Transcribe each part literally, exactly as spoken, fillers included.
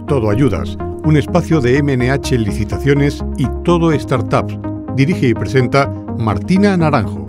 Todo Ayudas, un espacio de M N H Licitaciones y Todo Startups. Dirige y presenta Martina Naranjo.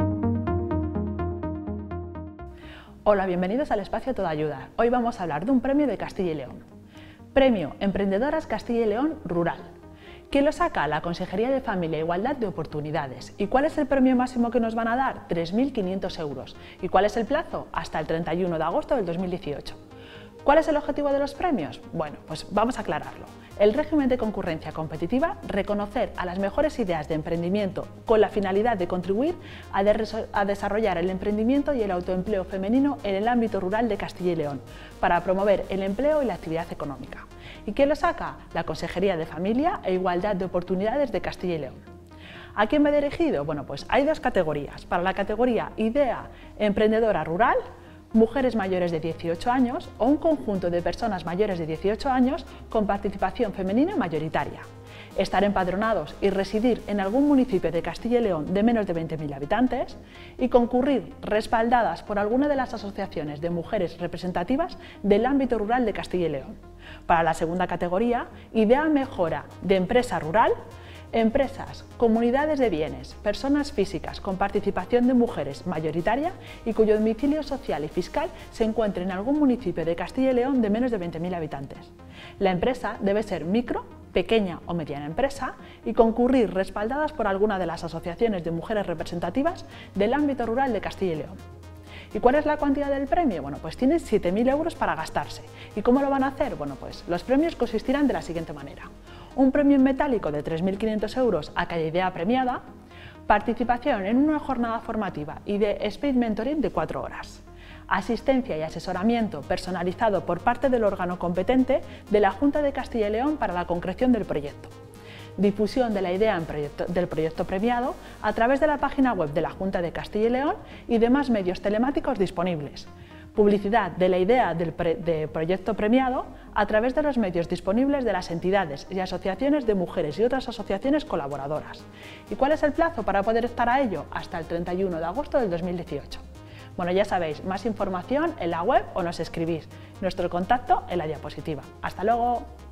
Hola, bienvenidos al espacio Todo Ayuda. Hoy vamos a hablar de un premio de Castilla y León. Premio Emprendedoras Castilla y León Rural. ¿Quién lo saca? La Consejería de Familia e Igualdad de Oportunidades. ¿Y cuál es el premio máximo que nos van a dar? tres mil quinientos euros. ¿Y cuál es el plazo? Hasta el treinta y uno de agosto del dos mil dieciocho. ¿Cuál es el objetivo de los premios? Bueno, pues vamos a aclararlo. El régimen de concurrencia competitiva, reconocer a las mejores ideas de emprendimiento con la finalidad de contribuir a, de a desarrollar el emprendimiento y el autoempleo femenino en el ámbito rural de Castilla y León, para promover el empleo y la actividad económica. ¿Y quién lo saca? La Consejería de Familia e Igualdad de Oportunidades de Castilla y León. ¿A quién va dirigido? Bueno, pues hay dos categorías. Para la categoría Idea Emprendedora Rural, mujeres mayores de dieciocho años o un conjunto de personas mayores de dieciocho años con participación femenina mayoritaria. Estar empadronados y residir en algún municipio de Castilla y León de menos de veinte mil habitantes y concurrir respaldadas por alguna de las asociaciones de mujeres representativas del ámbito rural de Castilla y León. Para la segunda categoría, Idea Mejora de Empresa Rural, empresas, comunidades de bienes, personas físicas con participación de mujeres mayoritaria y cuyo domicilio social y fiscal se encuentre en algún municipio de Castilla y León de menos de veinte mil habitantes. La empresa debe ser micro, pequeña o mediana empresa y concurrir respaldadas por alguna de las asociaciones de mujeres representativas del ámbito rural de Castilla y León. ¿Y cuál es la cuantía del premio? Bueno, pues tienen siete mil euros para gastarse. ¿Y cómo lo van a hacer? Bueno, pues los premios consistirán de la siguiente manera. Un premio en metálico de tres mil quinientos euros a cada idea premiada, participación en una jornada formativa y de Speed Mentoring de cuatro horas, asistencia y asesoramiento personalizado por parte del órgano competente de la Junta de Castilla y León para la concreción del proyecto, difusión de la idea en proyecto, del proyecto premiado a través de la página web de la Junta de Castilla y León y demás medios telemáticos disponibles, publicidad de la idea del pre, de proyecto premiado a través de los medios disponibles de las entidades y asociaciones de mujeres y otras asociaciones colaboradoras. ¿Y cuál es el plazo para poder estar a ello? Hasta el treinta y uno de agosto del dos mil dieciocho. Bueno, ya sabéis, más información en la web o nos escribís. Nuestro contacto en la diapositiva. ¡Hasta luego!